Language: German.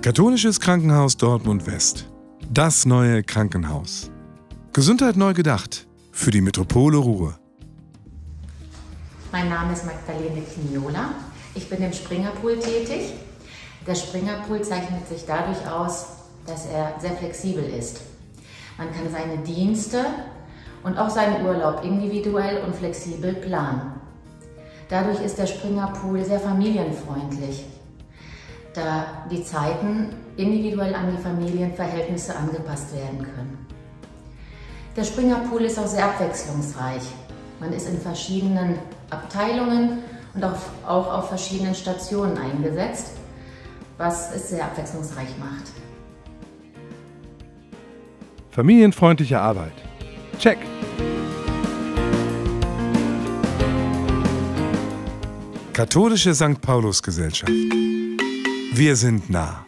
Katholisches Krankenhaus Dortmund West. Das neue Krankenhaus. Gesundheit neu gedacht. Für die Metropole Ruhr. Mein Name ist Magdalene Kniola. Ich bin im Springerpool tätig. Der Springerpool zeichnet sich dadurch aus, dass er sehr flexibel ist. Man kann seine Dienste und auch seinen Urlaub individuell und flexibel planen. Dadurch ist der Springerpool sehr familienfreundlich, da die Zeiten individuell an die Familienverhältnisse angepasst werden können. Der Springerpool ist auch sehr abwechslungsreich. Man ist in verschiedenen Abteilungen und auch auf verschiedenen Stationen eingesetzt, was es sehr abwechslungsreich macht. Familienfreundliche Arbeit. Check! Katholische St. Paulus Gesellschaft. Wir sind nah.